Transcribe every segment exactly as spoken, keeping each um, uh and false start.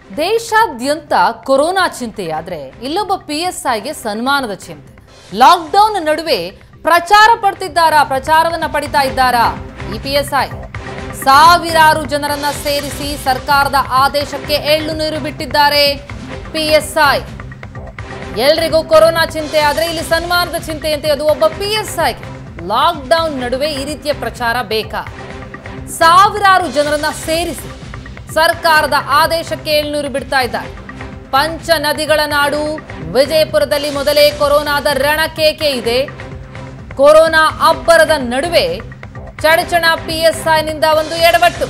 ದೇಶಾದ್ಯಂತ ಕೊರೋನಾ ಚಿಂತೆಯಾದ್ರೆ ಇಲ್ಲೊಬ್ಬ ಪಿಎಸ್ಐಗೆ ಸನ್ಮಾನದ ಚಿಂತೆ. ಲಾಕ್ಡೌನ್ ನಡುವೆ ಪ್ರಚಾರ ಪಡ್ತಿದ್ದಾರಾ ಪ್ರಚಾರವನ್ನ ಪಡಿತಾ ಇದ್ದಾರಾ ಈ ಪಿಎಸ್ಐ? ಸಾವಿರಾರು ಜನರನ್ನ ಸೇರಿಸಿ ಸರ್ಕಾರದ ಆದೇಶಕ್ಕೆ ಎಳ್ಳು ನೀರು ಬಿಟ್ಟಿದ್ದಾರೆ ಪಿಎಸ್ಐ. ಎಲ್ರಿಗೂ ಕೊರೋನಾ ಚಿಂತೆ ಆದ್ರೆ ಇಲ್ಲಿ ಸನ್ಮಾನದ ಚಿಂತೆ ಅಂತ ಅದು ಒಬ್ಬ ಪಿಎಸ್ಐ. ಲಾಕ್ಡೌನ್ ನಡುವೆ ಈ ರೀತಿಯ ಪ್ರಚಾರ ಬೇಕಾ? ಸಾವಿರಾರು ಜನರನ್ನ ಸೇರಿಸಿ ಸರ್ಕಾರದ ಆದೇಶಕ್ಕೆ ಎಳ್ನೀರು ಬಿಡ್ತಾ ಇದ್ದಾರೆ. ಪಂಚ ನದಿಗಳ ನಾಡು ವಿಜಯಪುರದಲ್ಲಿ ಮೊದಲೇ ಕೊರೋನಾದ ರಣಕೇಕೆ ಇದೆ. ಕೊರೋನಾ ಅಬ್ಬರದ ನಡುವೆ ಚಡಚಣ ಪಿಎಸ್ಐನಿಂದ ಒಂದು ಎಡವಟ್ಟು.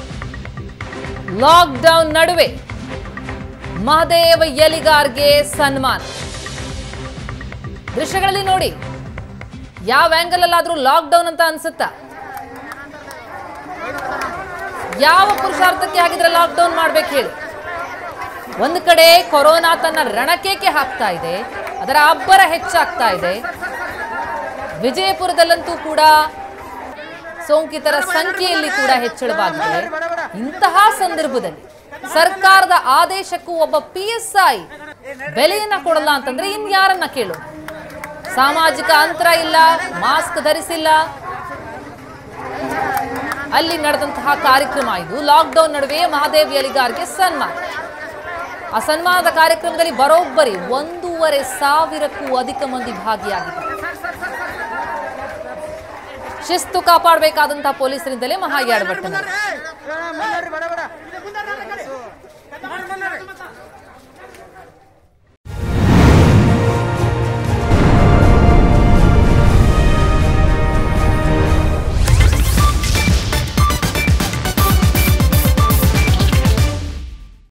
ಲಾಕ್ಡೌನ್ ನಡುವೆ ಮಹದೇವ ಯಲಿಗಾರ್ಗೆ ಸನ್ಮಾನ. ದೃಶ್ಯಗಳಲ್ಲಿ ನೋಡಿ, ಯಾವ ಆಂಗಲ್ ಅಲ್ಲಾದ್ರೂ ಲಾಕ್ಡೌನ್ ಅಂತ ಅನ್ಸುತ್ತಾ? ಯಾವ ಪುರುಷಾರ್ಥಕ್ಕೆ ಹಾಗಿದ್ರೆ ಲಾಕ್ಡೌನ್ ಮಾಡ್ಬೇಕು ಹೇಳಿ? ಒಂದು ಕಡೆ ಕೊರೋನಾ ತನ್ನ ರಣಕೇಕೆ ಹಾಕ್ತಾ ಇದೆ, ಅದರ ಅಬ್ಬರ ಹೆಚ್ಚಾಗ್ತಾ ಇದೆ. ವಿಜಯಪುರದಲ್ಲಂತೂ ಕೂಡ ಸೋಂಕಿತರ ಸಂಖ್ಯೆಯಲ್ಲಿ ಕೂಡ ಹೆಚ್ಚಳವಾಗಿದೆ. ಇಂತಹ ಸಂದರ್ಭದಲ್ಲಿ ಸರ್ಕಾರದ ಆದೇಶಕ್ಕೂ ಒಬ್ಬ ಪಿಎಸ್ಐ ಬೆಲೆಯನ್ನ ಕೊಡಲ್ಲ ಅಂತಂದ್ರೆ ಇನ್ಯಾರನ್ನ ಕೇಳು? ಸಾಮಾಜಿಕ ಅಂತರ ಇಲ್ಲ, ಮಾಸ್ಕ್ ಧರಿಸಿಲ್ಲ. ಅಲ್ಲಿ ನಡೆದಂತಹ ಕಾರ್ಯಕ್ರಮ ಇದು. ಲಾಕ್ಡೌನ್ ನಡುವೆ ಮಹದೇವ್ ಯಲಿಗಾರ್ಗೆ ಸನ್ಮಾನ. ಆ ಸನ್ಮಾನದ ಕಾರ್ಯಕ್ರಮದಲ್ಲಿ ಬರೋಬ್ಬರಿ ಒಂದೂವರೆ ಸಾವಿರಕ್ಕೂ ಅಧಿಕ ಮಂದಿ ಭಾಗಿಯಾಗಿದ್ದಾರೆ. ಶಿಸ್ತು ಕಾಪಾಡಬೇಕಾದಂತಹ ಪೊಲೀಸರಿಂದಲೇ ಮಹಾ ಎಡವಟ್ಟು.